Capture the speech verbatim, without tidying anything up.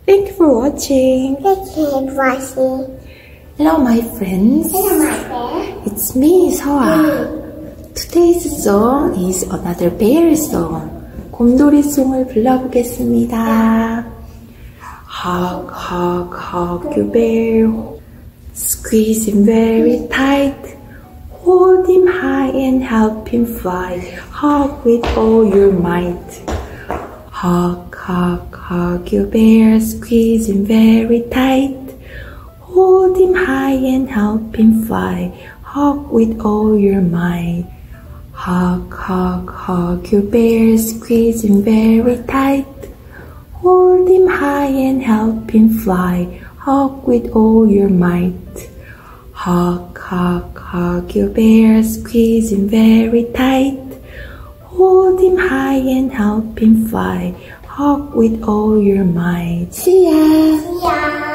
Thank you for watching. Thank you for watching. Hello, my friends. Hello, my friend. It's me, Soa. Today's song is another bear song. 곰돌이 송을 불러보겠습니다. Hug, hug, hug your bear. Squeeze him very tight. Hold him high and help him fly. Hug with all your might. Hug, hug, hug your bear. Squeeze him very tight. Hold him high and help him fly. Hug with all your might. Hug, hug, hug your bear. Squeeze him very tight. Hold him high and help him fly. Hug with all your might. Hug, hug, hug your bear. Squeeze him very tight. Hold him high and help him fly. Hug with all your might. See ya! See ya!